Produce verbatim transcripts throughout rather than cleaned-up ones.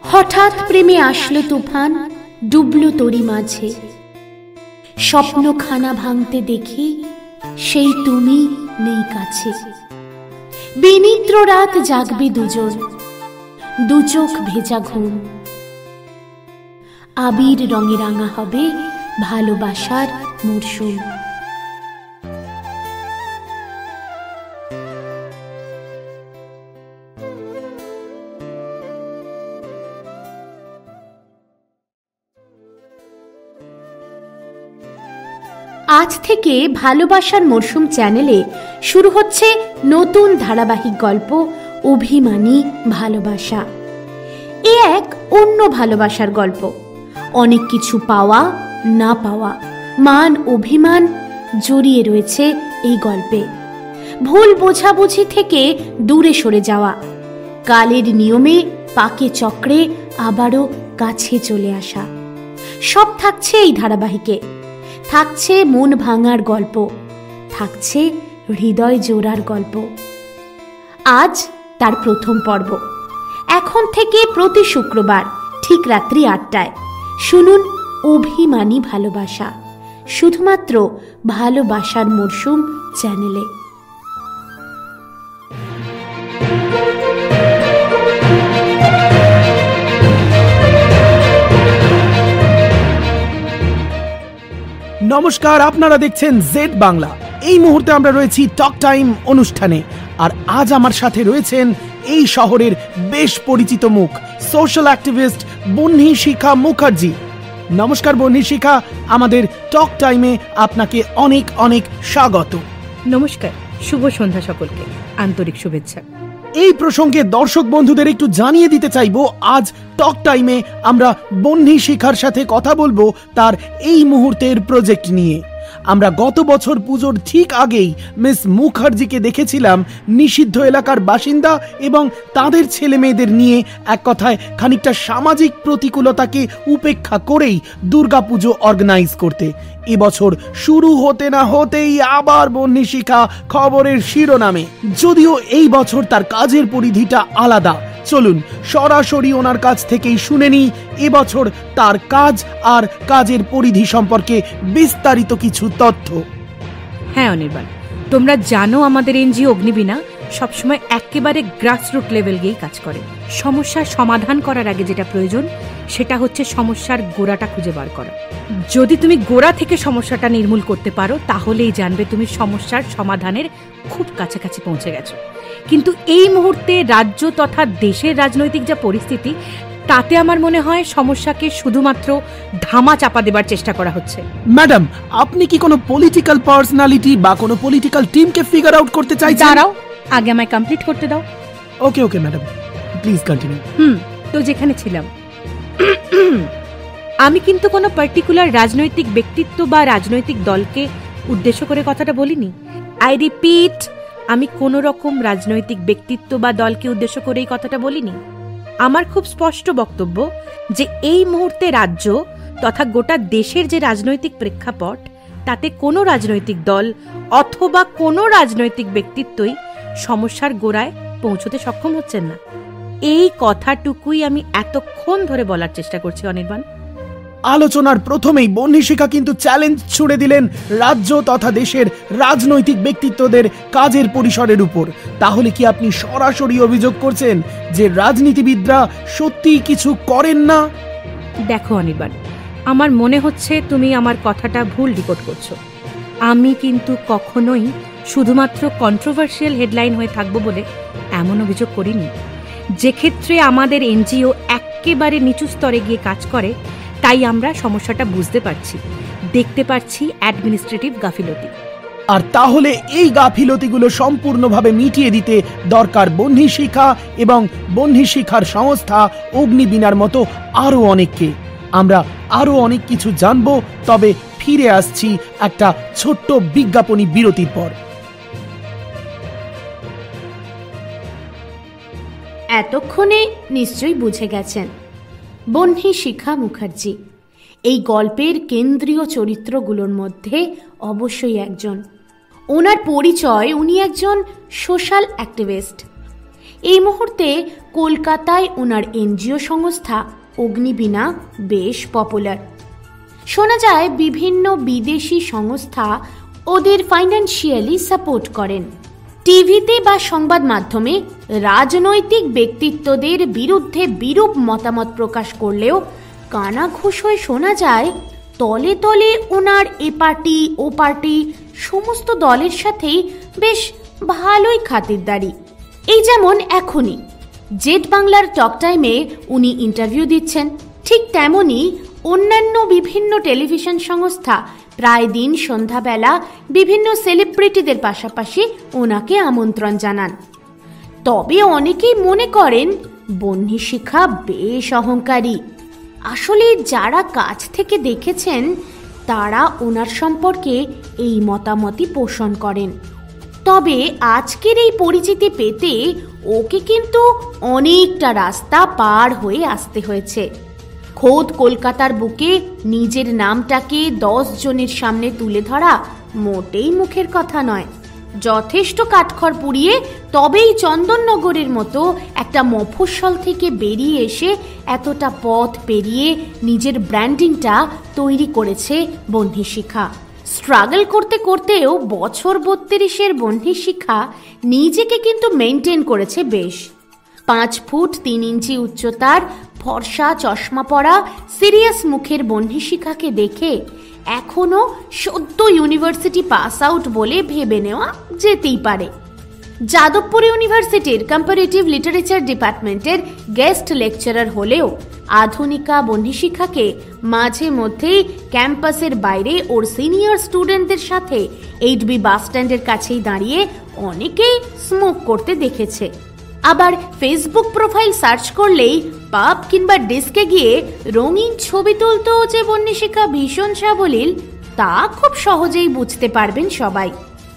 হঠাৎ প্রেমে আসলো তুফান, ডুবলো তরি মাঝে। স্বপ্নখানা ভাঙতে দেখি সেই তুমি নেই কাছে। বিনিদ্র রাত জাগবে দুজন, দু চোখ ভেজা ঘুম। আবির রঙে রাঙা হবে ভালোবাসার মরশুম। আজ থেকে ভালোবাসার মরশুম চ্যানেলে শুরু হচ্ছে নতুন ধারাবাহিক গল্প অভিমানী ভালোবাসা। এ এক অন্য ভালোবাসার গল্প। অনেক কিছু পাওয়া না পাওয়া, মান অভিমান জড়িয়ে রয়েছে এই গল্পে। ভুল বোঝাবুঝি থেকে দূরে সরে যাওয়া, কালের নিয়মে পাকে চক্রে আবারও কাছে চলে আসা, সব থাকছে এই ধারাবাহিকে। থাকছে মন ভাঙার গল্প, থাকছে হৃদয় জোড়ার গল্প। আজ তার প্রথম পর্ব। এখন থেকে প্রতি শুক্রবার ঠিক রাত্রি আটটায় শুনুন অভিমানী ভালোবাসা, শুধুমাত্র ভালোবাসার মরশুম চ্যানেলে। নমস্কার, আপনারা দেখছেন জেড বাংলা। এই মুহূর্তে আমরা রয়েছি টক টাইম অনুষ্ঠানে, আর আজ আমার সাথে রয়েছেন এই শহরের বেশ পরিচিত মুখ, সোশ্যাল অ্যাক্টিভিস্ট বহ্নি শিখা মুখার্জি। নমস্কার বহ্নি শিখা, আমাদের টক টাইমে আপনাকে অনেক অনেক স্বাগত। নমস্কার, শুভ সন্ধ্যা সকলকে, আন্তরিক শুভেচ্ছা। এই প্রসঙ্গে দর্শক বন্ধুদের একটু জানিয়ে দিতে চাইবো, আজ টক টাইমে আমরা বহ্নি শিখার সাথে কথা বলবো তার এই মুহূর্তের প্রজেক্ট নিয়ে। আমরা গত বছর পুজোর ঠিক আগেই মিস মুখার্জিকে দেখেছিলাম নিষিদ্ধ এলাকার বাসিন্দা এবং তাদের ছেলে মেয়েদের নিয়ে এক কথায় খানিকটা সামাজিক প্রতিকূলতাকে উপেক্ষা করেই দুর্গাপুজো অর্গানাইজ করতে। এবছর শুরু হতে না হতেই আবার বহ্নি শিখা খবরের শিরোনামে। যদিও এই বছর তার কাজের পরিধিটা আলাদা, চলুন সরাসরি ওনার কাছ থেকেই শুনে নিই এবছর তার কাজ আর কাজের পরিধি সম্পর্কে বিস্তারিত কিছু তথ্য। হ্যাঁ অনির্বাণ, তোমরা জানো আমাদের এনজিও অগ্নিবীণা সবসময় একেবারে গ্রাসরুট লেভেল গিয়েই কাজ করে। সমস্যার সমাধান করার আগে যেটা প্রয়োজন সেটা হচ্ছে সমস্যার গোড়াটা খুঁজে বার করা। যদি তুমি গোড়া থেকে সমস্যাটা নির্মূল করতে পারো তাহলেই জানবে তুমি সমস্যার সমাধানের খুব কাছাকাছি পৌঁছে গেছো। কিন্তু এই মুহূর্তে রাজ্য তথা দেশের রাজনৈতিক যা পরিস্থিতি, তাতে আমার মনে হয় সমস্যাকে শুধুমাত্র ধামা চাপা দেবার চেষ্টা করা হচ্ছে। ম্যাডাম, আপনি কি কোনো পলিটিক্যাল পার্সোনালিটি বা কোনো পলিটিক্যাল টিমকে ফিগার আউট করতে চাইছেন? দাঁড়াও, আগে আমায় কমপ্লিট করতে দাও। Okay okay madam, please continue. Hmm তো যেখানে ছিলাম, আমি কিন্তু কোনো পার্টিকুলার রাজনৈতিক ব্যক্তিত্ব বা রাজনৈতিক দলকে উদ্দেশ্য করে কথাটা বলিনি। আই রিপিট, আমি কোনো রকম রাজনৈতিক ব্যক্তিত্ব বা দলকে উদ্দেশ্য করে এই কথাটা বলিনি। আমার খুব স্পষ্ট বক্তব্য যে এই মুহূর্তে রাজ্য তথা গোটা দেশের যে রাজনৈতিক প্রেক্ষাপট, তাতে কোনো রাজনৈতিক দল অথবা কোনো রাজনৈতিক ব্যক্তিত্বই সমস্যার গোড়ায় পৌঁছতে সক্ষম হচ্ছেন না। এই কথাটুকুই আমি এতক্ষণ ধরে বলার চেষ্টা করছি অনির্বাণ। আলোচনার প্রথমেই বহ্নি শিখা কিন্তু চ্যালেঞ্জ ছুড়ে দিলেন রাজ্য তথা দেশের রাজনৈতিক ব্যক্তিত্বদের কাজের পরিসরের উপর। তাহলে কি আপনি সরাসরি অভিযোগ করছেন যে রাজনীতিবিদরা সত্যিই কিছু করেন না? দেখো অনির্বাণ, আমার মনে হচ্ছে তুমি আমার কথাটা ভুল ডিকোড করছো। আমি কিন্তু কখনোই শুধুমাত্র কন্ট্রোভার্সিয়াল হেডলাইন হয়ে থাকবো বলে এমন অভিযোগ করিনি। যে ক্ষেত্রে আমাদের এনজিও একেবারে নিচু স্তরে গিয়ে কাজ করে, তাই আমরা সমস্যাটা বুঝতে পারছি, দেখতে পাচ্ছি অ্যাডমিনিস্ট্রেটিভ গাফিলতি। আর তাহলে এই গাফিলতিগুলো সম্পূর্ণভাবে মিটিয়ে দিতে দরকার বহ্নি শিখা এবং বহ্নি শিখার সংস্থা অগ্নিবীণার মতো আরো অনেককে। আমরা আরো অনেক কিছু জানবো, তবে ফিরে আসছি একটা ছোট্ট বিজ্ঞাপনী বিরতির পর। এতক্ষণে নিশ্চয়ই বুঝে গেছেন বহ্নি শিখা মুখার্জি এই গল্পের কেন্দ্রীয় চরিত্রগুলোর মধ্যে অবশ্যই একজন। ওনার পরিচয়, উনি একজন সোশ্যাল অ্যাক্টিভিস্ট। এই মুহূর্তে কলকাতায় ওনার এনজিও সংস্থা অগ্নিবীণা বেশ পপুলার। শোনা যায় বিভিন্ন বিদেশি সংস্থা ওদের ফাইন্যান্সিয়ালি সাপোর্ট করেন। টিভিতে বা সংবাদ মাধ্যমে রাজনৈতিক ব্যক্তিত্বদের বিরুদ্ধে বিরূপ মতামত প্রকাশ করলেও কানাঘুষ হয়ে শোনা যায় তলে তলে ওনার এ পার্টি ও পার্টি সমস্ত দলের সাথেই বেশ ভালোই খাতিরদারি। এই যেমন এখনই জেড বাংলার টক টাইমে উনি ইন্টারভিউ দিচ্ছেন, ঠিক তেমনি অন্যান্য বিভিন্ন টেলিভিশন সংস্থা প্রায় দিন সন্ধ্যাবেলা বিভিন্ন সেলিব্রিটিদের পাশাপাশি ওনাকে আমন্ত্রণ জানান। তবে অনেকেই মনে করেন বহ্নি শিখা বেশ অহংকারী। আসলে যারা কাছ থেকে দেখেছেন তারা ওনার সম্পর্কে এই মতামতই পোষণ করেন। তবে আজকের এই পরিচিতি পেতে ওকে কিন্তু অনেকটা রাস্তা পার হয়ে আসতে হয়েছে। খোদ কলকাতার বুকে নিজের নামটাকে দশ জনের সামনে তুলে ধরা মোটেই মুখের কথা নয়। যথেষ্ট কাঠখড় পুড়িয়ে তবেই চন্দননগরের মতো একটা মফস্বল থেকে বেরিয়ে এসে এতটা পথ পেরিয়ে নিজের ব্র্যান্ডিংটা তৈরি করেছে বহ্নি শিখা। স্ট্রাগল করতে করতেও বছর বত্রিশের বহ্নি শিখা নিজেকে কিন্তু মেনটেন করেছে বেশ। পাঁচ ফুট তিন ইঞ্চি উচ্চতার ফর্সা চশমা পরা সিরিয়াস মুখের বহ্নি শিখাকে দেখে এখনো সদ্য ইউনিভার্সিটি পাস আউট বলে ভেবে নেওয়া যেতেই পারে। যাদবপুর ইউনিভার্সিটির কম্পারেটিভ লিটারেচার ডিপার্টমেন্টের গেস্ট লেকচারার হলেও আধুনিকা বহ্নি শিখাকে মাঝে মধ্যেই ক্যাম্পাসের বাইরে ওর সিনিয়র স্টুডেন্টদের সাথে এইট বি বাস স্ট্যান্ডের কাছেই দাঁড়িয়ে অনেকেই স্মোক করতে দেখেছে। আবার ফেসবুক প্রোফাইল সার্চ করলেই পাব কিংবা ডিস্কে গিয়ে রঙিন ছবি তুলতেও যে বহ্নি শিখা ভীষণ সাবলীল তা খুব সহজেই বুঝতে পারবেন সবাই।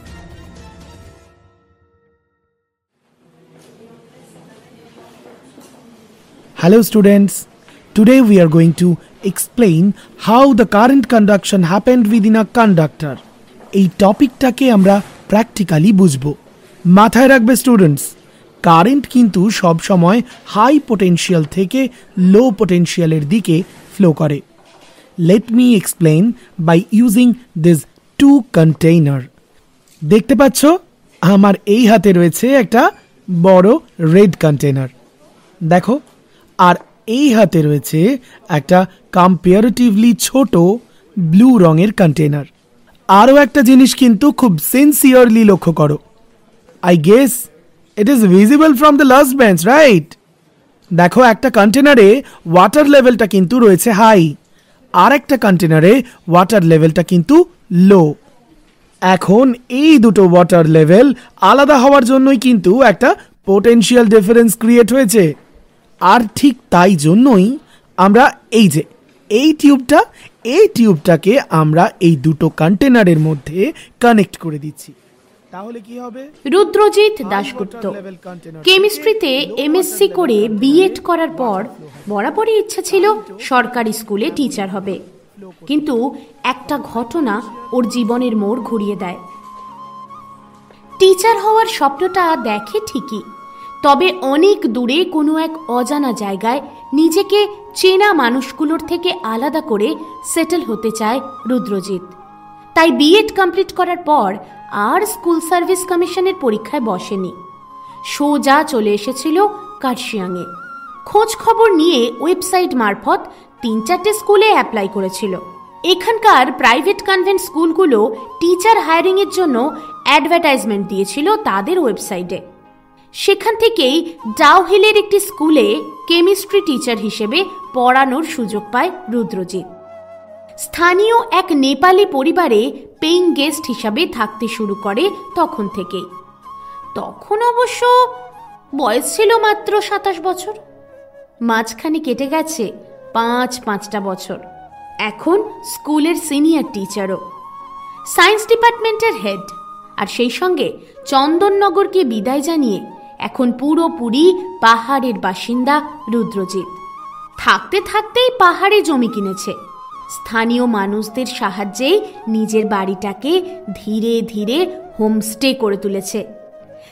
Hello students, today we are going to explain how the current conduction happened within a conductor. এই টপিকটাকে আমরা প্র্যাকটিক্যালি বুঝবো। মাথায় রাখবে স্টুডেন্টস, কারেন্ট কিন্তু সব সময় হাই পোটেনশিয়াল থেকে লো পোটেনশিয়ালের দিকে ফ্লো করে। Let me explain by using this two container. দেখতে পাচ্ছ আমার এই হাতে রয়েছে একটা বড় রেড কন্টেইনার, দেখো, আর এই হাতে রয়েছে একটা কম্পারেটিভলি ছোট ব্লু রঙের কন্টেইনার। আরও একটা জিনিস কিন্তু খুব সিনসিয়ারলি লক্ষ্য করো। I guess it is visible from the last bench, right? দেখো, একটা কন্টেনারে ওয়াটার লেভেলটা কিন্তু রয়েছে হাই, আর একটা কন্টেনারে ওয়াটার লেভেলটা কিন্তু লো। এখন এই দুটো ওয়াটার লেভেল আলাদা হওয়ার জন্যই কিন্তু একটা পোটেনশিয়াল ডিফারেন্স ক্রিয়েট হয়েছে। আর ঠিক তাই জন্যই আমরা এই যে এই টিউবটা এই টিউবটাকে আমরা এই দুটো কন্টেনারের মধ্যে কানেক্ট করে দিচ্ছি। তাহলে কি হবে? রুদ্রজিৎ দাশগুপ্ত কেমিস্ট্রিতে এমএসসি করে বিএড করার পর বরাবরই ইচ্ছা ছিল সরকারি স্কুলে টিচার হবে, কিন্তু একটা ঘটনা ওর জীবনের মোড় ঘুরিয়ে দেয়। টিচার হওয়ার স্বপ্নটা দেখে ঠিকই, তবে অনেক দূরে কোনো এক অজানা জায়গায় নিজেকে চেনা মানুষগুলোর থেকে আলাদা করে সেটেল হতে চায় রুদ্রজিৎ। তাই বিএড কমপ্লিট করার পর আর স্কুল সার্ভিস কমিশনের পরীক্ষায় বসেনি, সোজা চলে এসেছিল কার্শিয়াংয়ে। খোঁজ খবর নিয়ে ওয়েবসাইট মারফত তিন চারটে স্কুলে অ্যাপ্লাই করেছিল। এখানকার প্রাইভেট কনভেন্ট স্কুলগুলো টিচার হায়ারিং এর জন্য অ্যাডভার্টাইজমেন্ট দিয়েছিল তাদের ওয়েবসাইটে। সেখান থেকেই ডাউহিলের একটি স্কুলে কেমিস্ট্রি টিচার হিসেবে পড়ানোর সুযোগ পায় রুদ্রজিৎ। স্থানীয় এক নেপালি পরিবারে পেইং গেস্ট হিসাবে থাকতে শুরু করে তখন থেকেই। তখন অবশ্য বয়স ছিল মাত্র সাতাশ বছর। মাঝখানে কেটে গেছে পাঁচ পাঁচটা বছর। এখন স্কুলের সিনিয়র টিচারও, সায়েন্স ডিপার্টমেন্টের হেড, আর সেই সঙ্গে চন্দননগরকে বিদায় জানিয়ে এখন পুরোপুরি পাহাড়ের বাসিন্দা রুদ্রজিৎ। থাকতে থাকতেই পাহাড়ে জমি কিনেছে। স্থানীয় মানুষদের সাহায্যেই নিজের বাড়িটাকে ধীরে ধীরে হোমস্টে করে তুলেছে।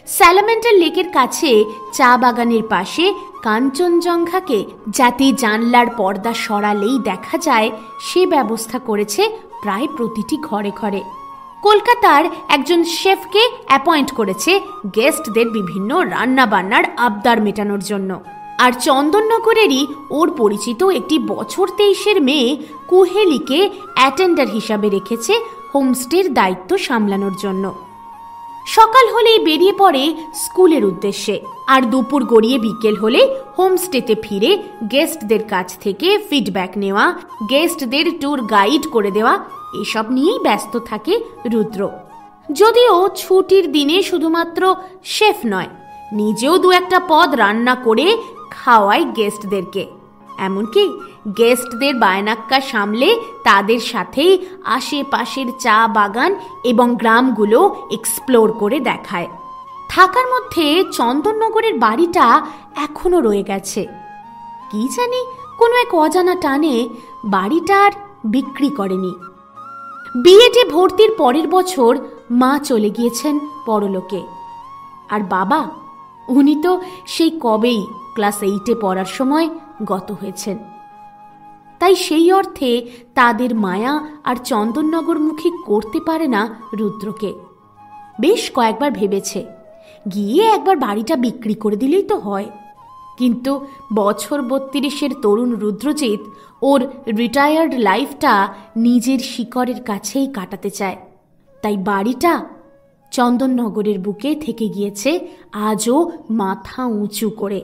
স্যালামেন্ডার লেকের কাছে চা বাগানের পাশে কাঞ্চনজঙ্ঘাকে যাতে জানলার পর্দা সরালেই দেখা যায় সে ব্যবস্থা করেছে প্রায় প্রতিটি ঘরে ঘরে। কলকাতার একজন শেফকে অ্যাপয়েন্ট করেছে গেস্টদের বিভিন্ন রান্না বান্নার আবদার মেটানোর জন্য। আর চন্দননগরেরই ওর পরিচিত একটি বছর তেইশের মেয়ে কুহেলিকে অ্যাটেন্ডার হিসাবে রেখেছে হোমস্টের দায়িত্ব সামলানোর জন্য। সকাল হলেই বেরিয়ে পড়ে স্কুলের উদ্দেশ্যে, আর দুপুর গড়িয়ে বিকেল হলে হোমস্টেতে ফিরে গেস্টদের কাছ থেকে ফিডব্যাক নেওয়া, গেস্টদের ট্যুর গাইড করে দেওয়া, এসব নিয়েই ব্যস্ত থাকে রুদ্র। যদিও ছুটির দিনে শুধুমাত্র শেফ নয়, নিজেও দু একটা পদ রান্না করে খাওয়ায় গেস্টদেরকে। এমনকি গেস্টদের বায়নাক্কা সামলে তাদের সাথেই আশেপাশের চা বাগান এবং গ্রামগুলো এক্সপ্লোর করে দেখায়। থাকার মধ্যে চন্দননগরের বাড়িটা এখনো রয়ে গেছে। কি জানি কোনো এক অজানা টানে বাড়িটার বিক্রি করেনি। বিএডে ভর্তির পরের বছর মা চলে গিয়েছেন পরলোকে, আর বাবা উনি তো সেই কবেই ক্লাস এইটে পড়ার সময় গত হয়েছেন। তাই সেই অর্থে তাদের মায়া আর চন্দননগরমুখী করতে পারে না রুদ্রকে। বেশ কয়েকবার ভেবেছে গিয়ে একবার বাড়িটা বিক্রি করে দিলেই তো হয়, কিন্তু বছর বত্রিশের তরুণ রুদ্রজিৎ ওর রিটায়ার্ড লাইফটা নিজের শিকড়ের কাছেই কাটাতে চায়। তাই বাড়িটা চন্দননগরের বুকে থেকে গিয়েছে আজও মাথা উঁচু করে।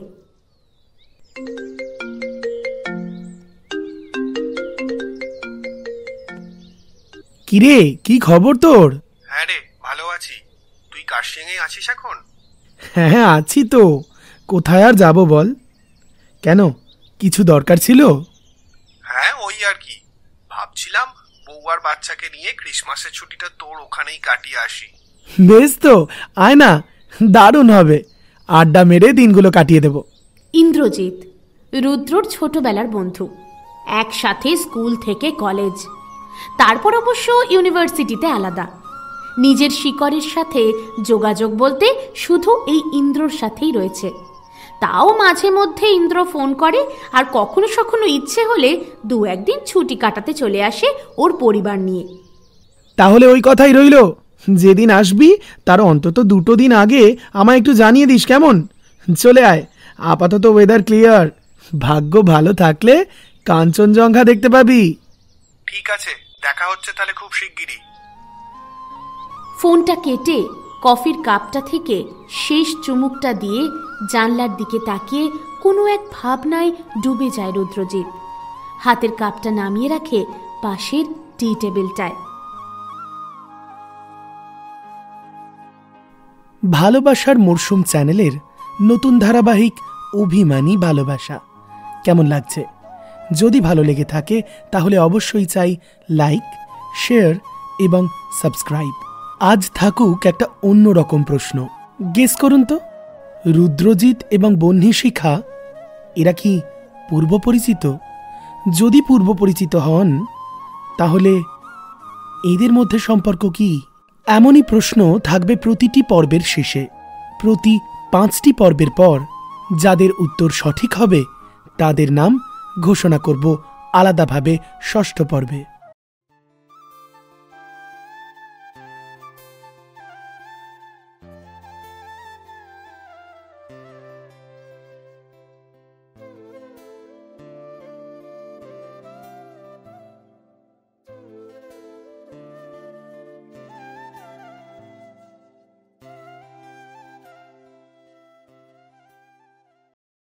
কিরে, কি খবর তোর? হ্যাঁ রে, ভালো আছি। তুই কার্শিয়াঙে আছিস এখন? হ্যাঁ আছি তো, কোথায় আর যাব বল। কেন, কিছু দরকার ছিল? হ্যাঁ ওই আর কি, ভাবছিলাম বউ আর বাচ্চাকে নিয়ে ক্রিসমাসের ছুটিটা তোর ওখানেই কাটিয়ে আসি। বেশ তো, আয় না, দারুণ হবে। আড্ডা মেরে দিনগুলো কাটিয়ে দেব। ইন্দ্রজিৎ রুদ্রর ছোটবেলার বন্ধু, একসাথে স্কুল থেকে কলেজ, তারপর অবশ্য ইউনিভার্সিটিতে আলাদা। নিজের শিকড়ের সাথে যোগাযোগ বলতে শুধু এই ইন্দ্রর সাথেই রয়েছে। তাও মাঝে মধ্যে ইন্দ্র ফোন করে, আর কখনো কখনো ইচ্ছে হলে দু একদিন ছুটি কাটাতে চলে আসে ওর পরিবার নিয়ে। তাহলে ওই কথাই রইল, যেদিন আসবি তার অন্তত দুটো দিন আগে আমায় একটু জানিয়ে দিস, কেমন? চলে আয়, আপাতত ওয়েদার ক্লিয়ার, ভাগ্য ভালো থাকলে কাঞ্চনজঙ্ঘা দেখতে পাবি। ঠিক আছে, দেখা হচ্ছে তাহলে খুব শিগগিরই। ফোনটা কেটে কফির কাপটা থেকে শেষ চুমুকটা দিয়ে জানলার দিকে তাকিয়ে কোনো এক ভাবনায় ডুবে যায় রুদ্রজিৎ। হাতের কাপটা নামিয়ে রাখে পাশের টি টেবিলটায়। ভালোবাসার মরশুম চ্যানেলের নতুন ধারাবাহিক অভিমানী ভালোবাসা কেমন লাগছে? যদি ভালো লেগে থাকে তাহলে অবশ্যই চাই লাইক, শেয়ার এবং সাবস্ক্রাইব। আজ থাকুক একটা অন্যরকম প্রশ্ন। গেস করুন তো, রুদ্রজিৎ এবং বহ্নি শিখা এরা কি পূর্ব পরিচিত? যদি পূর্ব পরিচিত হন তাহলে এদের মধ্যে সম্পর্ক কি? এমনই প্রশ্ন থাকবে প্রতিটি পর্বের শেষে। প্রতি পাঁচটি পর্বের পর যাদের উত্তর সঠিক হবে তাদের নাম ঘোষণা করব আলাদাভাবে ষষ্ঠ পর্বে।